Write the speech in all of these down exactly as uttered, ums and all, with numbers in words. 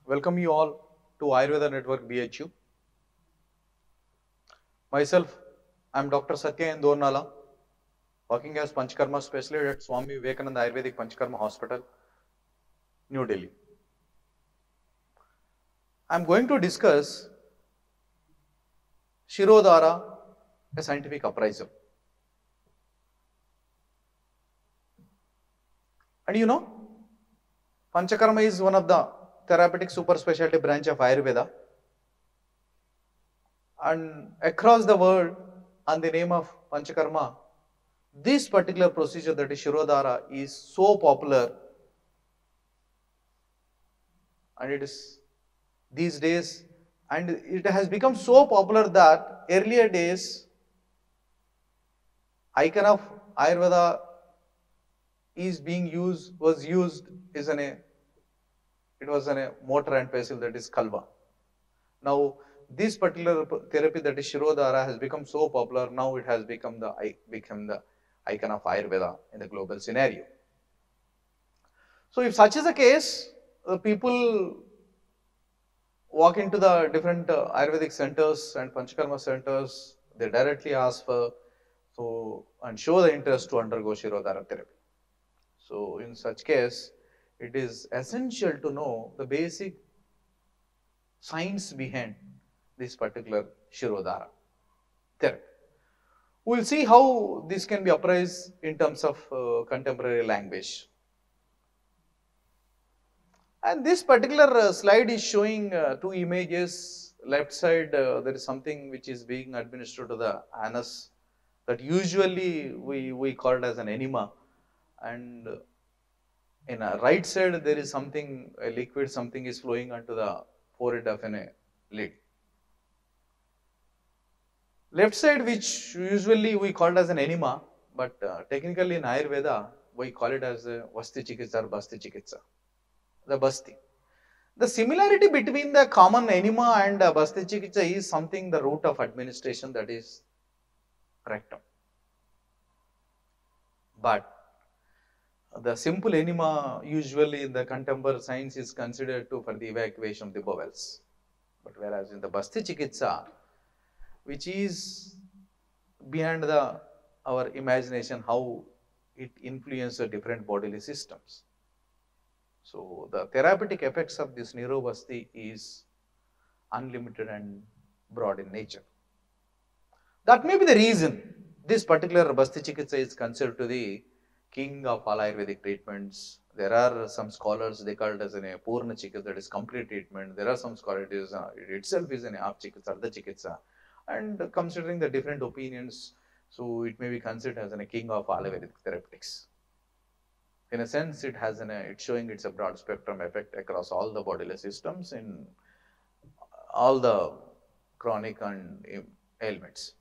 Welcome you all to Ayurveda Network B H U. Myself, I am Doctor Satya Indornala, working as Panchakarma specialist at Swami Vivekananda Ayurvedic Panchakarma Hospital, New Delhi. I am going to discuss Shirodhara, a scientific appraisal. And you know, Panchakarma is one of the therapeutic super specialty branch of Ayurveda. And across the world, on the name of Panchakarma, this particular procedure, that is Shirodhara, is so popular, and it is these days, and it has become so popular that earlier days, icon of Ayurveda is being used, was used is an a, it was an a mortar and pestle, that is Kalva. Now, this particular therapy, that is Shirodhara, has become so popular. Now it has become the become the icon of Ayurveda in the global scenario. So, if such is the case, the people walk into the different uh, Ayurvedic centers and Panchakarma centers, they directly ask for so and show the interest to undergo Shirodhara therapy. So, in such case, it is essential to know the basic science behind this particular Shirodhara therapy. We will see how this can be appraised in terms of uh, contemporary language. And this particular uh, slide is showing uh, two images. Left side, uh, there is something which is being administered to the anus, that usually we, we call it as an enema. And uh, in a right side, there is something, a liquid, something is flowing onto the forehead of an, a lady. Left side, which usually we call it as an enema, but uh, technically in Ayurveda, we call it as a Vasti Chikitsa or Basti Chikitsa, the Basti. The similarity between the common enema and uh, Basti Chikitsa is something, the route of administration, that is rectum. But the simple enema usually in the contemporary science is considered to for the evacuation of the bowels. But whereas in the Basti Chikitsa, which is beyond the our imagination, how it influences the different bodily systems. So the therapeutic effects of this Neurovasti is unlimited and broad in nature. That may be the reason this particular Basti Chikitsa is considered to the king of all Ayurvedic treatments. There are some scholars, they call it as a Purna Chikitsa, that is complete treatment. There are some scholars, it, is, uh, it itself is an half Chikitsa, Ardha Chikitsa. And considering the different opinions, so it may be considered as a king of all Ayurvedic therapeutics. In a sense, it has an, it's showing it's a broad spectrum effect across all the bodily systems in all the chronic and ailments.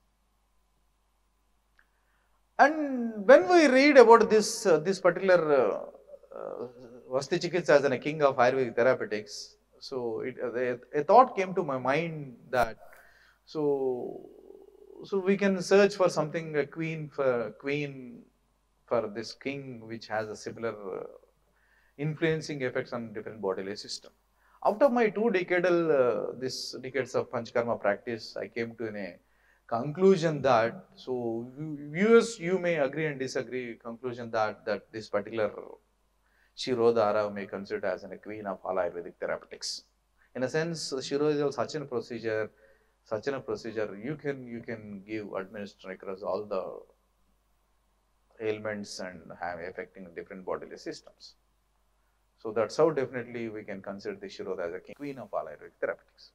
And when we read about this, uh, this particular uh, uh, Vasti Chikitsa as a king of Ayurvedic therapeutics, so it, uh, a thought came to my mind that so so we can search for something, a queen for queen for this king, which has a similar uh, influencing effects on different bodily system. After my two decadal uh, this decades of Panchakarma practice, I came to a conclusion that, so viewers, you may agree and disagree, conclusion that that this particular Shirodhara may consider as a queen of all Ayurvedic therapeutics. In a sense, Shiro is such a procedure, such a procedure you can you can give administer across all the ailments and have affecting different bodily systems. So that's how definitely we can consider the Shirodhara as a queen of all Ayurvedic therapeutics.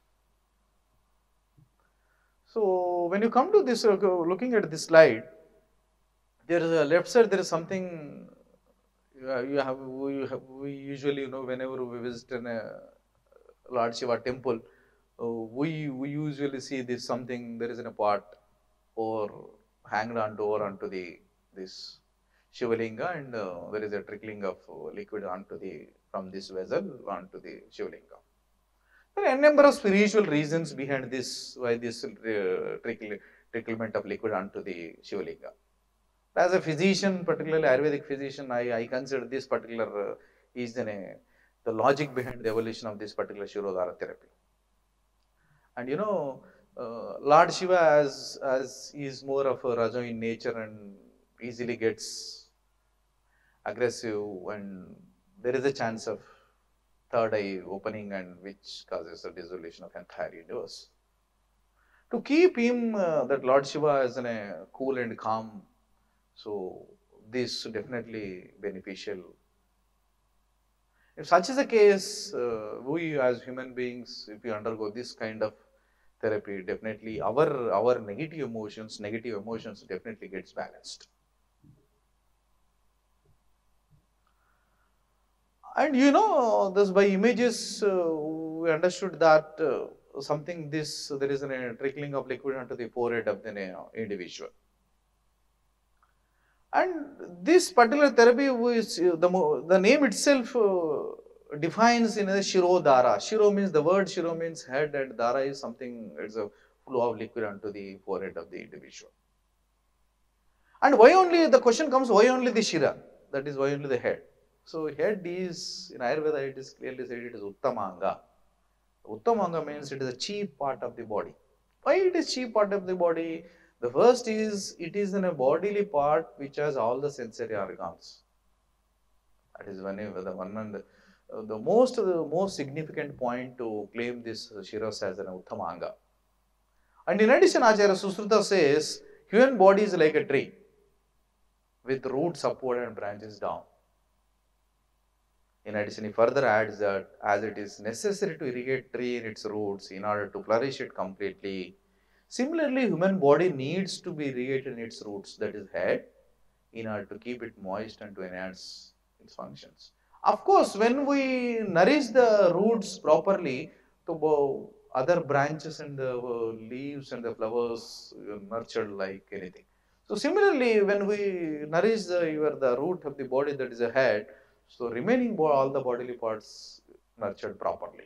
So when you come to this, uh, looking at this slide, there is a left side, there is something uh, you have, we, have, we usually, you know, whenever we visit in a Lord Shiva temple, uh, we, we usually see this something, there is in a pot or hanged onto or onto the, this Shivalinga, and uh, there is a trickling of liquid onto the, from this vessel onto the Shivalinga. There are a number of spiritual reasons behind this, why this uh, trickle, tricklement of liquid onto the Shivalinga. As a physician, particularly Ayurvedic physician, I, I consider this particular uh, is an, a the logic behind the evolution of this particular Shirodhara therapy. And you know, uh, Lord Shiva as, as is more of a Raja in nature and easily gets aggressive, and there is a chance of third eye opening, and which causes the dissolution of entire universe. To keep him, uh, that Lord Shiva as a cool and calm, so this definitely beneficial. If such is the case, uh, we as human beings, if we undergo this kind of therapy, definitely our our negative emotions, negative emotions definitely gets balanced. And you know, this by images, uh, we understood that uh, something this there is a trickling of liquid onto the forehead of the uh, individual. And this particular therapy, which uh, the mo- the name itself uh, defines in a Shiro Dara. Shiro means the word Shiro means head, and Dara is something. It's a flow of liquid onto the forehead of the individual. And why only the question comes? Why only the Shira? That is why only the head. So head is in Ayurveda. It is clearly said it is Uttamanga. Uttamanga means it is a chief part of the body. Why it is chief part of the body? The first is it is in a bodily part which has all the sensory organs. That is one of the one and the, uh, the most the most significant point to claim this Shiras as an Uttamanga. And in addition, Acharya Susruta says human body is like a tree with roots upward and branches down. In addition, he further adds that as it is necessary to irrigate tree in its roots in order to flourish it completely, similarly, human body needs to be irrigated in its roots, that is head, in order to keep it moist and to enhance its functions. Of course, when we nourish the roots properly, to other branches and the uh, leaves and the flowers uh, nurtured like anything. So similarly, when we nourish the, your, the root of the body, that is a head, so remaining all the bodily parts nurtured properly.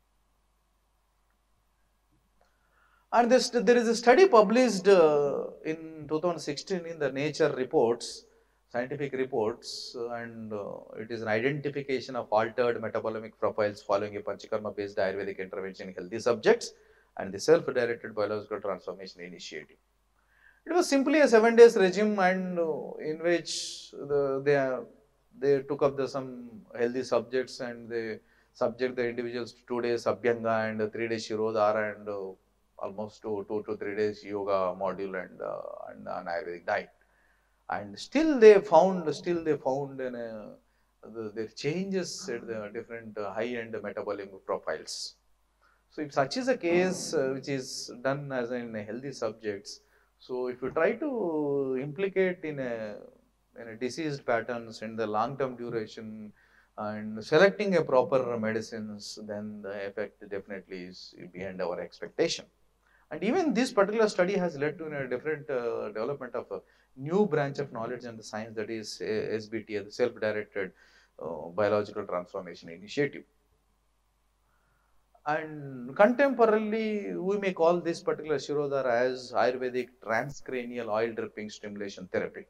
And this, there is a study published uh, in two thousand sixteen in the Nature Reports, scientific reports, uh, and uh, it is an identification of altered metabolomic profiles following a Panchakarma-based Ayurvedic intervention in healthy subjects and the self-directed biological transformation initiative. It was simply a seven days regime, and uh, in which the, they they took up the some healthy subjects, and they subject the individuals to two days Abhyanga and three days Shirodhara, and uh, almost two, two to three days yoga module, and uh, and an Ayurvedic diet. And still they found, still they found in a, the, the changes at the different uh, high-end metabolic profiles. So if such is a case uh, which is done as in a healthy subjects, so if you try to implicate in a in a diseased patterns in the long term duration and selecting a proper medicines, then the effect definitely is beyond our expectation. And even this particular study has led to a different uh, development of a new branch of knowledge and the science, that is uh, S B T, the self-directed uh, biological transformation initiative. And contemporarily, we may call this particular Shirodhara as Ayurvedic transcranial oil dripping stimulation therapy.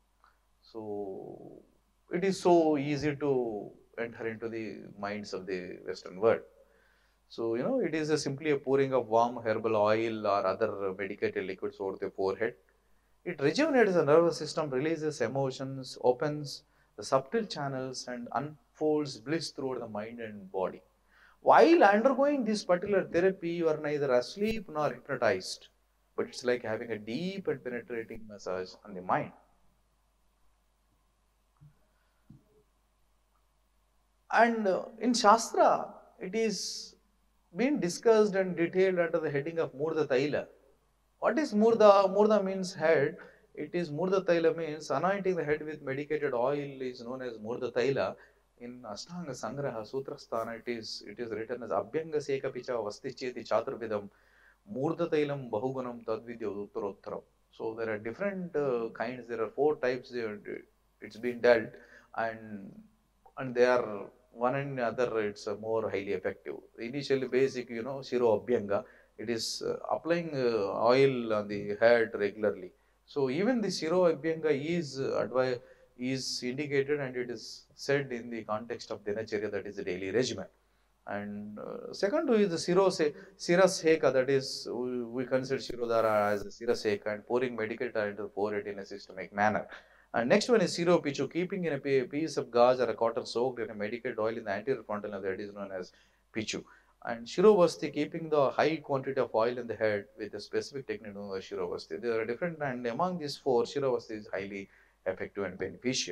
So it is so easy to enter into the minds of the Western world. So, you know, it is a simply a pouring of warm herbal oil or other medicated liquids over the forehead. It rejuvenates the nervous system, releases emotions, opens the subtle channels, and unfolds bliss throughout the mind and body. While undergoing this particular therapy, you are neither asleep nor hypnotized, but it's like having a deep and penetrating massage on the mind. And uh, in Shastra, it is being discussed and detailed under the heading of Murda Taila. What is Murda? Murda means head. It is Murda Taila means anointing the head with medicated oil is known as Murda Taila. In Ashtanga Sangraha Sutra Sthana, it is it is written as Abhyanga Seka Picha Vasticheti Chaturvidam Murda Tailam Bahugunam Tadvidya Uttarottaram. So there are different uh, kinds. There are four types. It's been dealt, and and they are one and other. It's uh, more highly effective. Initially, basic, you know, Shiro Abhyanga. It is uh, applying uh, oil on the head regularly. So even the Shiro Abhyanga is uh, advised is indicated, and it is said in the context of dinacharya, that is the daily regimen. And uh, second is the sirose, siraseka, that is we, we consider Shirodhara as a siraseka, and pouring medical to pour it in a systemic manner. And next one is Siro Pichu, keeping in a piece of gauze or a cotton soaked in a medicated oil in the anterior frontal, and that is known as Pichu. And Shirovasti, keeping the high quantity of oil in the head with a specific technique known as Shirovasti. There are different, and among these four, Shirovasti is highly effective and beneficial.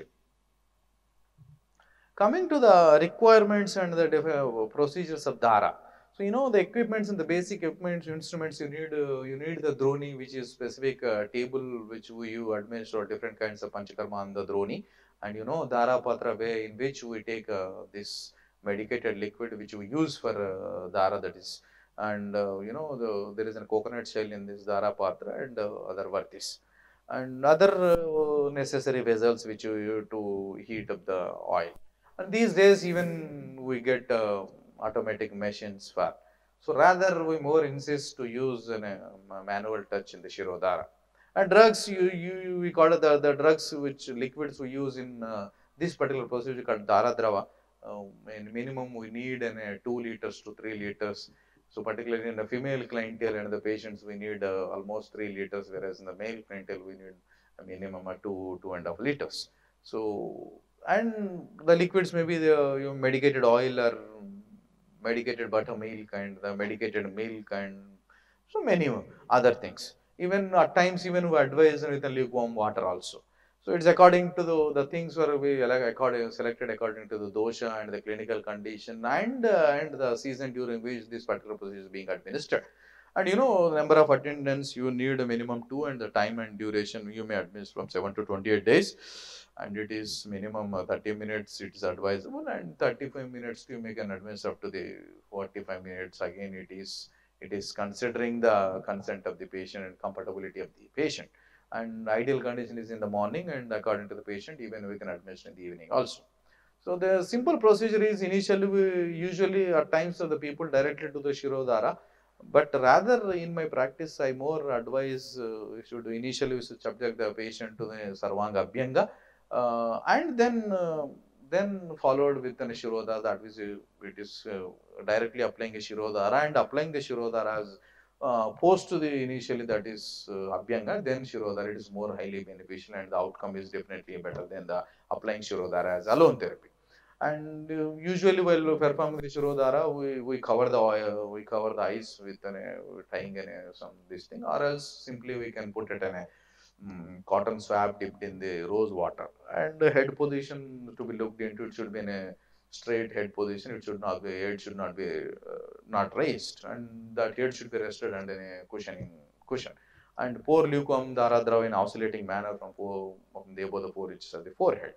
Coming to the requirements and the uh, procedures of Dara. So, you know, the equipments and the basic equipments, instruments, you need uh, you need the droni, which is specific uh, table which we, you administer different kinds of panchakarma on the droni. And you know, Dara Patra way in which we take uh, this medicated liquid which we use for uh, Dara, that is. And uh, you know, the, there is a coconut shell in this Dara Patra and uh, other vartis. And other uh, necessary vessels which you use to heat up the oil. And these days even we get uh, automatic machines for. So rather we more insist to use an, a manual touch in the Shirodhara. And drugs, you, you we call it the, the drugs which liquids we use in uh, this particular procedure called Dara Drava. Uh, in minimum we need an, uh, two liters to three liters. So particularly in the female clientele and the patients we need uh, almost three liters, whereas in the male clientele we need a minimum of two, two and a half liters. So, and the liquids may be the you know, medicated oil or medicated buttermilk and the medicated milk and so many other things. Even at times, even we advise with the lukewarm water also. So it's according to the, the things where we like according, selected according to the dosha and the clinical condition and uh, and the season during which this particular procedure is being administered. And you know, the number of attendants you need a minimum two, and the time and duration you may administer from seven to twenty-eight days. And it is minimum uh, thirty minutes it is advisable, and thirty-five minutes you may can administer up to the forty-five minutes. Again, it is it is considering the consent of the patient and compatibility of the patient. And ideal condition is in the morning, and according to the patient, even we can administer in the evening also. So the simple procedure is initially we usually at times of the people directly to the Shirodhara, but rather in my practice I more advise uh, we should initially we should subject the patient to the Sarvanga Abhyanga, uh, and then uh, then followed with an Shirodhara, that is uh, it is uh, directly applying a Shirodhara and applying the Shirodhara as uh, post to the initially, that is uh, Abhyanga, then Shirodhara, it is more highly beneficial and the outcome is definitely better than the applying Shirodhara as alone therapy. And uh, usually while performing the Shirodhara, we, we cover the oil, we cover the eyes with an, uh, tying in a, some this thing, or else simply we can put it in a um, cotton swab dipped in the rose water. And the head position to be looked into, it should be in a straight head position. It should not be, head should not be uh, not raised, and that head should be rested under a cushioning cushion. And pour lukewarm Dara Drava in oscillating manner from, four, from the above the four inches of the forehead.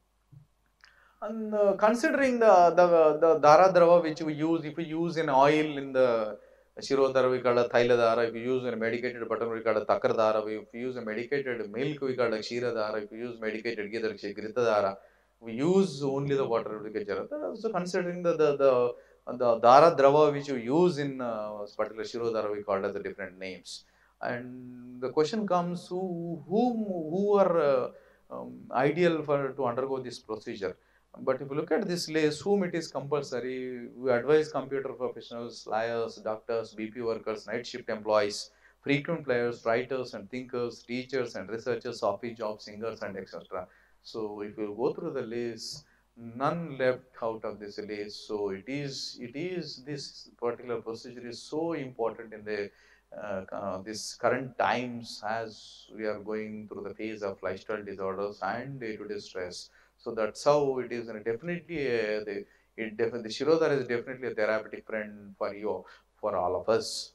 And uh, considering the, the, the Dara Drava which we use, if we use an oil in the Shirodhara, we call it Thaila Dara. If you use a medicated butter, we call it Takar Dara. If you use a medicated milk, we call it Shira Dara. If you use medicated ghee, that's Grita Dara. We use only the water. So considering the, the, the, the Dara Drava which you use in uh, particular Shirodhara, we call it the different names. And the question comes, who, who, who are uh, um, ideal for to undergo this procedure? But if you look at this list, whom it is compulsory, we advise computer professionals, lawyers, doctors, B P workers, night shift employees, frequent flyers, writers and thinkers, teachers and researchers, office job singers and et cetera. So if you go through the list, none left out of this list. So it is, it is this particular procedure is so important in the uh, uh, this current times as we are going through the phase of lifestyle disorders and day-to-day stress. So that's how it is, and definitely uh, the it definitely the Shirodhara is definitely a therapeutic friend for you, for all of us.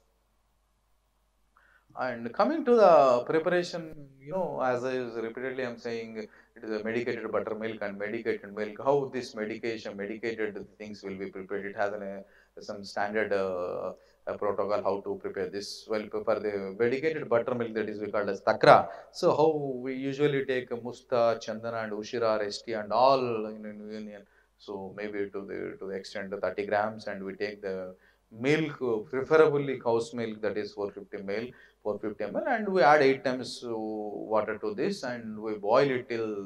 And coming to the preparation, you know, as I was repeatedly I'm saying, it is a medicated buttermilk and medicated milk. How this medication, medicated things will be prepared? It has an, uh, some standard uh, uh, protocol how to prepare this. Well, for the medicated buttermilk, that is we call as takra. So how we usually take musta, chandana, and ushira, resti, and all in, in union. So maybe to the to the extent of thirty grams, and we take the milk, preferably cow's milk, that is four hundred fifty milliliters. four hundred fifty milliliters, and we add eight times uh, water to this, and we boil it till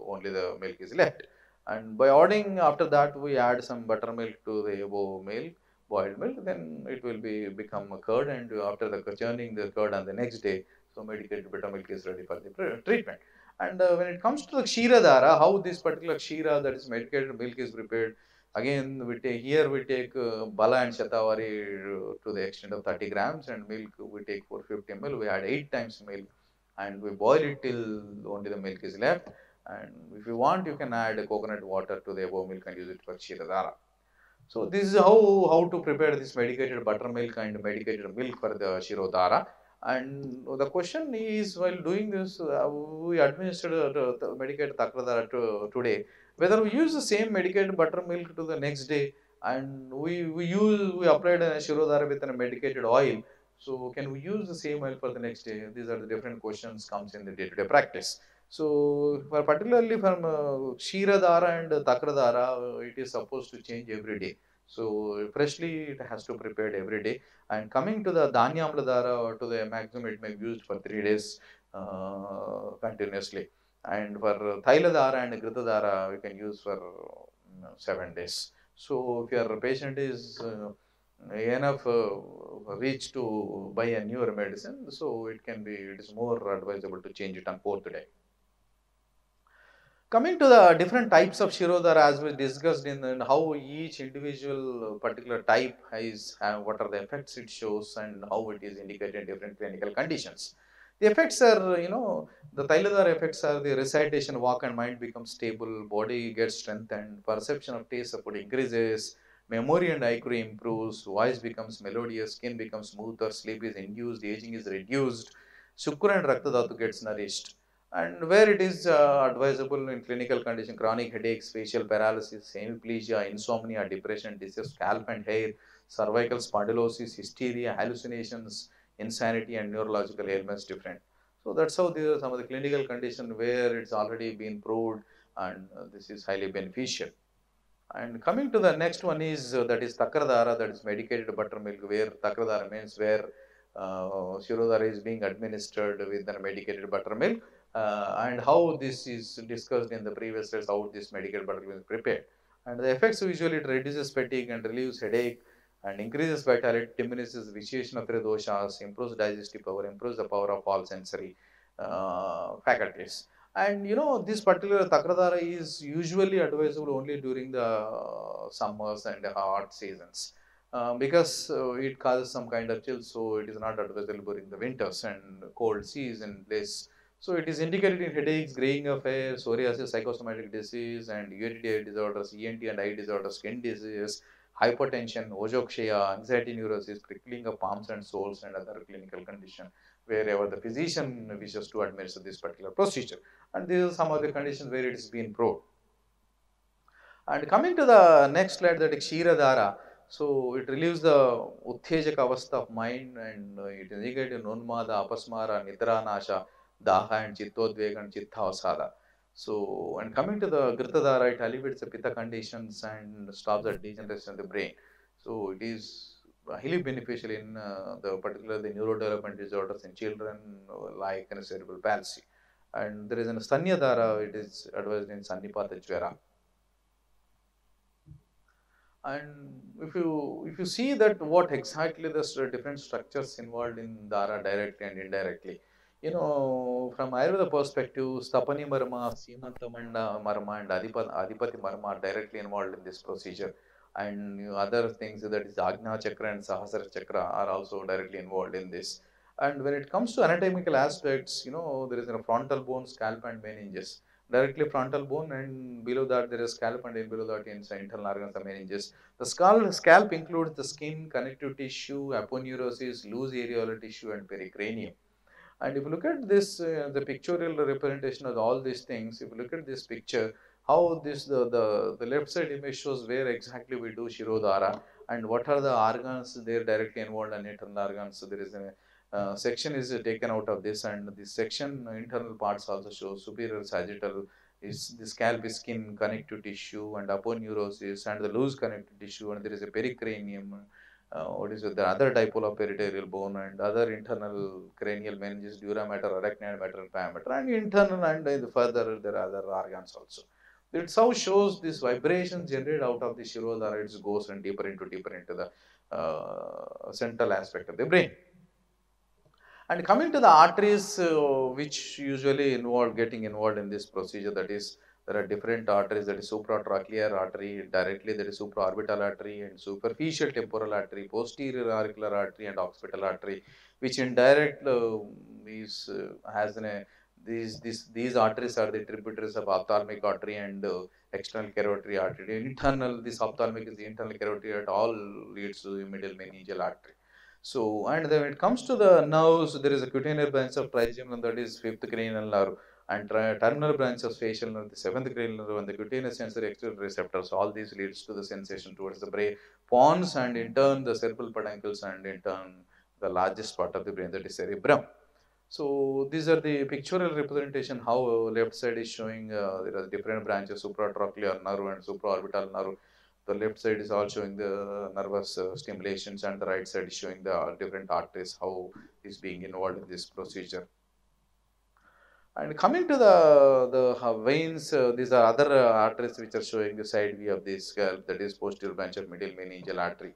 only the milk is left. And by adding after that, we add some buttermilk to the above milk, boiled milk, then it will be become a curd, and after the churning the curd on the next day, so medicated buttermilk is ready for the treatment. And uh, when it comes to the Kshiradhara, how this particular Kshira, that is medicated milk, is prepared, again we take here we take uh, Bala and Shatavari uh, to the extent of thirty grams, and milk we take four hundred fifty milliliters, we add eight times milk and we boil it till only the milk is left. And if you want, you can add coconut water to the above milk and use it for Kshiradhara. So this is how, how to prepare this medicated buttermilk and medicated milk for the Kshirodhara. And the question is, while doing this, uh, we administered uh, the medicated Takradhara to, today, whether we use the same medicated buttermilk to the next day, and we, we use, we applied a Kshirodhara with a medicated oil. So can we use the same oil for the next day? These are the different questions comes in the day-to-day practice. So for particularly from uh, Kshiradhara and Takradhara, uh, it is supposed to change every day. So freshly it has to prepared every day. And coming to the Dhanyamladhara, or to the maximum, it may be used for three days uh, continuously. And for Thailadhara and Gritadhara, we can use for uh, seven days. So if your patient is uh, enough uh, reach to buy a newer medicine, so it can be, it is more advisable to change it on fourth day. Coming to the different types of Kshirodhara, as we discussed in, in how each individual particular type is, uh, what are the effects it shows, and how it is indicated in different clinical conditions. The effects are, you know, the Thailadhara effects are the recitation, walk and mind becomes stable, body gets strengthened, perception of taste of food increases, memory and I Q improves, voice becomes melodious, skin becomes smoother, sleep is induced, aging is reduced, Shukra and Rakta Dhatu gets nourished. And where it is uh, advisable in clinical condition, chronic headaches, facial paralysis, hemiplegia, insomnia, depression, disease, scalp and hair, cervical spondylosis, hysteria, hallucinations, insanity, and neurological ailments different. So that's how these are some of the clinical conditions where it's already been proved, and uh, this is highly beneficial. And coming to the next one is uh, that is Takradhara, that is medicated buttermilk, where Takradhara means where uh, Kshirodhara is being administered with the medicated buttermilk. Uh, and how this is discussed in the previous slides, how this medicated buttermilk is prepared. And the effects usually it reduces fatigue and relieves headache and increases vitality, diminishes vitiation of three doshas, improves digestive power, improves the power of all sensory uh, faculties. And you know, this particular Takradhara is usually advisable only during the uh, summers and hot seasons. Uh, because uh, it causes some kind of chill, so it is not advisable during the winters and cold season place. So it is indicated in headaches, graying of hair, psoriasis, psychosomatic disease, and U T I disorders, E N T and eye disorders, skin diseases, hypertension, ojokshaya, anxiety neurosis, prickling of palms and soles, and other clinical condition wherever the physician wishes to administer this particular procedure. And these are some of the conditions where it is being proved. And coming to the next slide, that is Kshiradhara. So it relieves the Uttejaka avastha of mind, and uh, it indicates Nunmada, Apasmara, Nidra Nasha, Daha and Chittodvega and Chittavasada. So, and coming to the Gritadhara, it alleviates the Pitta conditions and stops the degeneration of the brain. So it is highly beneficial in uh, the particular the neurodevelopment disorders in children uh, like in cerebral palsy. And there is an Sanyadhara, it is advised in Sannipata Jvara. And if you if you see that what exactly the different structures involved in Dhara directly and indirectly, you know, from Ayurveda perspective, Stapani Marma, Simantamanda Marma, and Adipati, Adipati Marma are directly involved in this procedure. And you know, other things, that is Agna Chakra and Sahasrara Chakra, are also directly involved in this. And when it comes to anatomical aspects, you know, there is a frontal bone, scalp, and meninges. Directly frontal bone, and below that there is scalp, and in below that is internal organs, the meninges. The scalp, scalp includes the skin, connective tissue, aponeurosis, loose areolar tissue, and pericranium. And if you look at this, uh, the pictorial representation of all these things, if you look at this picture, how this, the, the, the left side image shows where exactly we do Kshirodhara and what are the organs there directly involved and internal organs. So there is a uh, section is taken out of this, and this section, uh, internal parts also show superior sagittal, is the scalp is skin, connective tissue, and aponeurosis, and the loose connective tissue, and there is a pericranium, uh, what is it, the other dipole of peritoneal bone and other internal cranial meninges, dura mater, arachnoid mater, and pia mater, and internal and uh, further there are other organs also. It how shows this vibration generated out of the Shirodhara, it goes and deeper into deeper into the uh, central aspect of the brain. And coming to the arteries, uh, which usually involve getting involved in this procedure, that is, there are different arteries, that is supratracheal artery, directly there is supraorbital artery, and superficial temporal artery, posterior auricular artery, and occipital artery, which indirect uh, is uh, has an, a these these these arteries are the tributaries of ophthalmic artery and uh, external carotid artery. Internal, this ophthalmic is the internal carotid artery, all leads to the middle meningeal artery. So, and then when it comes to the nerves, there is a cutaneous branch of trigeminal, that is fifth cranial nerve, and terminal branch of facial nerve, the seventh cranial nerve, and the cutaneous sensory external receptors. All these leads to the sensation towards the brain, pons, and in turn the cerebral peduncles, and in turn the largest part of the brain, that is cerebrum. So these are the pictorial representation how left side is showing uh, there are different branches, supratrochlear nerve and supraorbital nerve. The left side is all showing the nervous uh, stimulations, and the right side is showing the uh, different arteries, how is being involved in this procedure. And coming to the the uh, veins, uh, these are other uh, arteries which are showing the side view of this scalp, that is posterior branch of middle meningeal artery.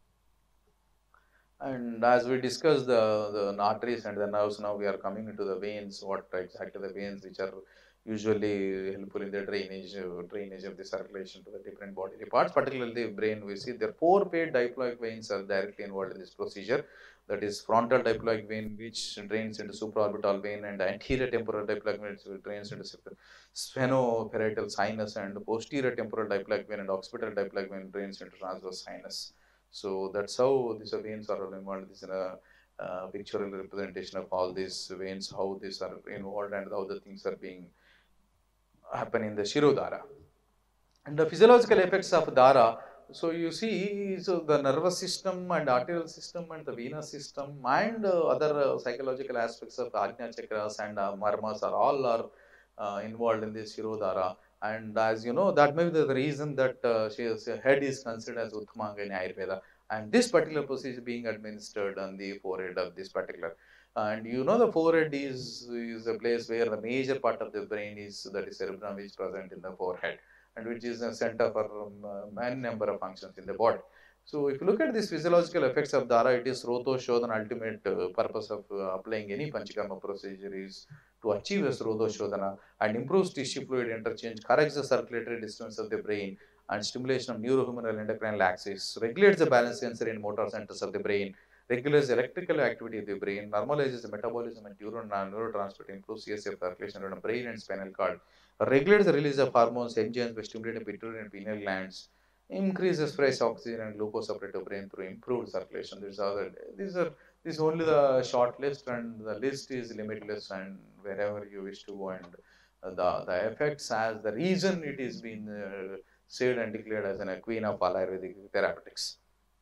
And as we discussed the, the arteries and the nerves, now we are coming into the veins, what exactly the veins which are usually helpful in the drainage, uh, drainage of the circulation to the different bodily parts, particularly the brain. We see the four paired diploic veins are directly involved in this procedure. That is frontal diploic vein, which drains into supraorbital vein, and anterior temporal diploic vein, which drains into sphenoparietal sinus, and posterior temporal diploic vein and occipital diploic vein drains into transverse sinus. So that's how these veins are all involved. This is a uh, pictorial representation of all these veins, how these are involved, and how the things are being happen in the Shirodhara. And the physiological effects of Dhara. So you see, so the nervous system and arterial system and the venous system and uh, other uh, psychological aspects of Ajna chakras and uh, marmas are all are uh, involved in this Shirodhara. And as you know, that may be the reason that uh, she is, her head is considered as Uttamanga in Ayurveda. And this particular procedure being administered on the forehead of this particular. And you know, the forehead is, is a place where the major part of the brain is, that is cerebrum, is present in the forehead, and which is a center for um, many number of functions in the body. So if you look at these physiological effects of Dhara, it is Sroto Shodhana. Ultimate uh, purpose of uh, applying any Panchakarma procedure is to achieve a Sroto Shodhana and improves tissue fluid interchange, corrects the circulatory distance of the brain, and stimulation of neurohumoral endocrine axis, regulates the balance sensory and motor centers of the brain, regulates the electrical activity of the brain, normalizes the metabolism and neuron, neurotransmitter, improves C S F circulation around the brain and spinal cord, regulates the release of hormones, enzymes by stimulating pituitary and pineal glands, increases fresh oxygen and glucose supply to brain through improved circulation. These are the, these are this is only the short list, and the list is limitless, and wherever you wish to go, and uh, the the effects as the reason it is been uh, said and declared as an queen of all Ayurvedic therapeutics.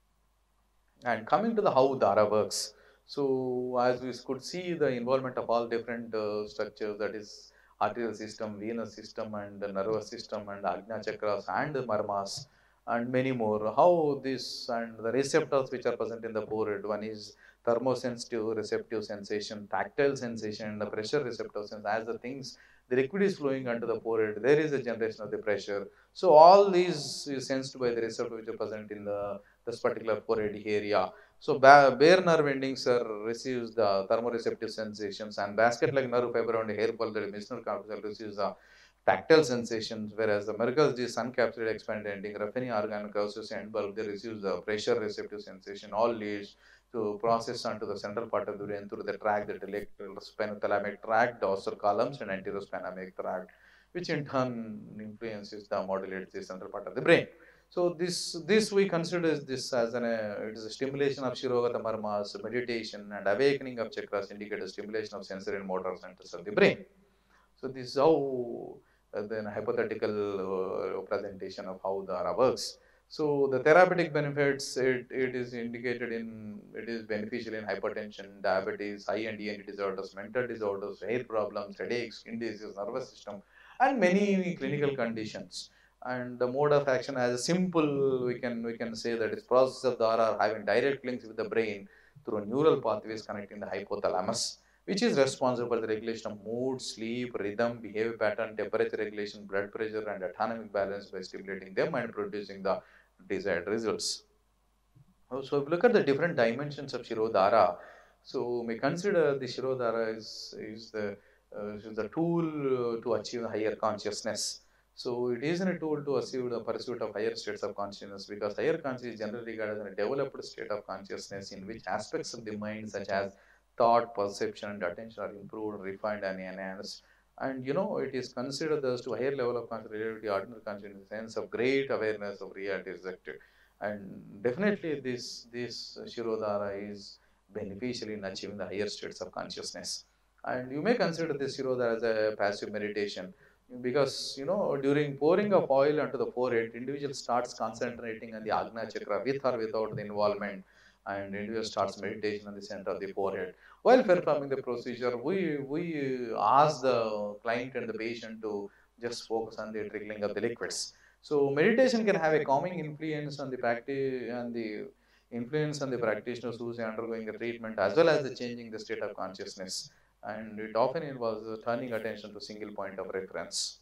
And coming to the how Dhara works, so as we could see the involvement of all different uh, structures, that is arterial system, venous system, and the nervous system, and Ajna chakras, and the marmas, and many more. How this and the receptors which are present in the forehead, one is thermosensitive receptive sensation, tactile sensation, and the pressure receptors. And as the things, the liquid is flowing under the forehead, there is a generation of the pressure. So all these is sensed by the receptors which are present in the this particular forehead area. So bare nerve endings are receives the thermoreceptive sensations, and basket-like nerve fiber on the hair follicle, the mediastinal corpuscle receives the tactile sensations, whereas the Merkels, the sun-capsulated expanded ending, Ruffini organ curves and bulb, they receive the pressure receptive sensation. All leads to process onto the central part of the brain through the tract, the spinothalamic tract, dorsal columns, and anterospinamic tract, which in turn influences the modulates the central part of the brain. So this this we consider this as an uh, it is a stimulation of Shirogata marmas, meditation, and awakening of chakras indicate a stimulation of sensory and motor centers of the brain. So this is how uh, then hypothetical uh, presentation of how Dhara works. So the therapeutic benefits, it, it is indicated in, it is beneficial in hypertension, diabetes, high and E N T disorders, mental disorders, hair problems, headaches, skin diseases, nervous system, and many clinical conditions. And the mode of action as a simple, we can we can say that is process of Dara having direct links with the brain through neural pathways connecting the hypothalamus, which is responsible for the regulation of mood, sleep, rhythm, behavior pattern, temperature regulation, blood pressure, and autonomic balance by stimulating them and producing the desired results. Oh, so if you look at the different dimensions of Shirodhara, so we consider the Shirodhara is, is the uh, is the tool uh, to achieve higher consciousness. So it isn't a tool to achieve the pursuit of higher states of consciousness, because higher consciousness is generally regarded as a developed state of consciousness in which aspects of the mind such as thought, perception, and attention are improved, refined, and enhanced. And you know, it is considered thus to a higher level of consciousness related to the ordinary consciousness in the sense of great awareness of reality is active. And definitely this this Shirodhara is beneficial in achieving the higher states of consciousness. And you may consider this Shirodhara as a passive meditation, because you know, during pouring of oil onto the forehead, individual starts concentrating on the Agna Chakra with or without the involvement, and individual starts meditation on the center of the forehead. While performing the procedure, we we ask the client and the patient to just focus on the trickling of the liquids. So meditation can have a calming influence on the practice and the influence on the practitioners who is undergoing the treatment, as well as the changing the state of consciousness. And it often involves uh, turning attention to single point of reference.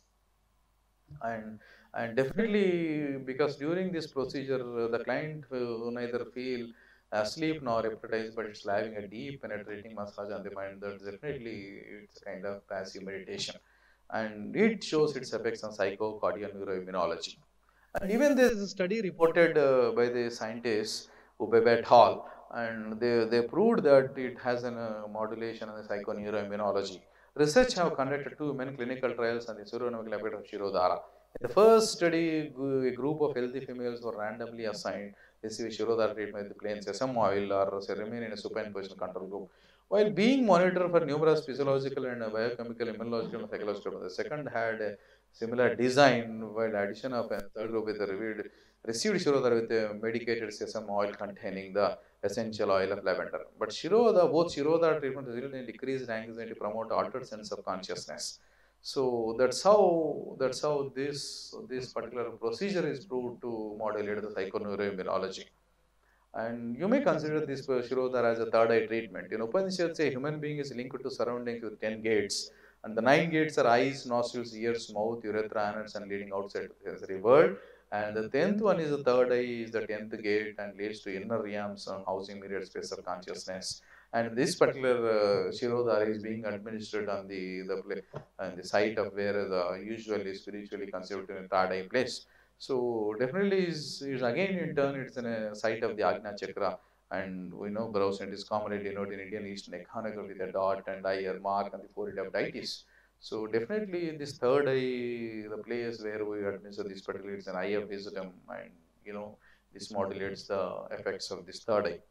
And and definitely, because during this procedure, uh, the client will neither feel asleep nor hypnotized, but it's having a deep penetrating massage on the mind. That definitely it's a kind of passive meditation, and it shows its effects on psycho, cardio, neuroimmunology. And even there is a study reported uh, by the scientists Ubebe et al. And they, they proved that it has a uh, modulation on the psychoneuroimmunology. Research have conducted two human clinical trials on the seronegative effect of Shirodhara. In the first study, a group of healthy females were randomly assigned to receive Shirodhara treatment with plain sesame oil or remain in a supine position control group, while being monitored for numerous physiological and biochemical, immunological, and psychological. The second had a similar design, while addition of a third group with the revealed, received Shirodhara with a medicated sesame oil containing the essential oil of lavender. But Shirodhara, both Shirodhara treatment resulted in decreased anxiety, promote altered sense of consciousness. So that's how that's how this this particular procedure is proved to modulate the psychoneuroimmunology. And you may consider this Shirodhara as a third eye treatment. In Upanishads, a human being is linked to surroundings with ten gates. And the nine gates are eyes, nostrils, ears, mouth, urethra, anus, and leading outside the sensory world. And the tenth one is the third eye, is the tenth gate and leads to inner realms and housing myriad space of consciousness. And this particular uh, Shirodhara is being administered on the the, play, on the site of where the usually spiritually considered in third eye place. So definitely is, is again in turn it's in a site of the Agna Chakra, and we know brow center is commonly denoted in Indian Eastern iconography with a dot and eye or mark on the forehead of deities. So definitely in this third eye, the place where we administer this particular, it's an eye of wisdom, and you know, this modulates the effects of this third eye.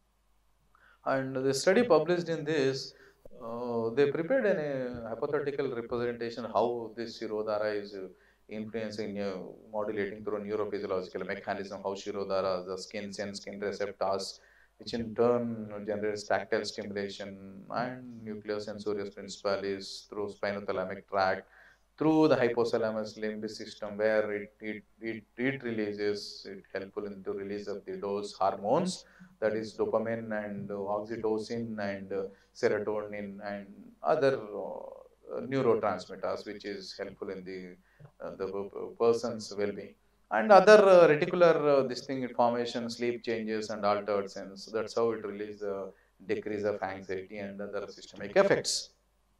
And the study published in this, uh, they prepared an, a hypothetical representation how this Shirodhara is uh, influencing, uh, modulating through neurophysiological mechanism, how Shirodhara, the skin sends skin receptors, which in turn generates tactile stimulation, and nucleosensorious principles through spinothalamic tract, through the hypothalamus limbic system, where it, it, it, it releases, it helpful in the release of the those hormones, that is dopamine and uh, oxytocin and uh, serotonin and other uh, neurotransmitters, which is helpful in the, uh, the person's well-being. And other uh, reticular uh, this thing formation, sleep changes and altered sense. That's how it releases the uh, decrease of anxiety and other systemic effects.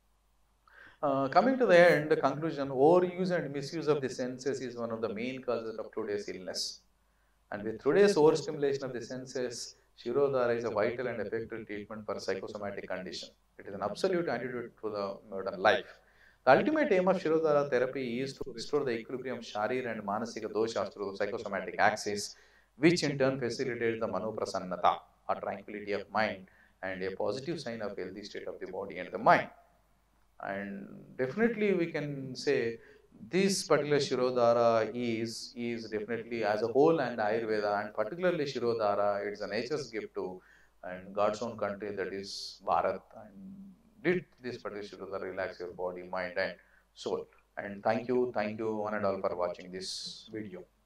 Uh, coming to the end, the conclusion, overuse and misuse of the senses is one of the main causes of today's illness. And with today's overstimulation of the senses, Shirodhara is a vital and effective treatment for psychosomatic condition. It is an absolute antidote to the modern life. The ultimate aim of Shirodhara therapy is to restore the equilibrium of Sharir and Manasika doshas through the psychosomatic axis, which in turn facilitates the Manoprasannata, or tranquility of mind, and a positive sign of healthy state of the body and the mind. And definitely we can say this particular Shirodhara is, is definitely as a whole, and Ayurveda, and particularly Shirodhara, it's a nature's gift to and God's own country, that is Bharat. And did this particular Shirodhara relax your body, mind and soul. And thank you, thank you one and all for watching this video.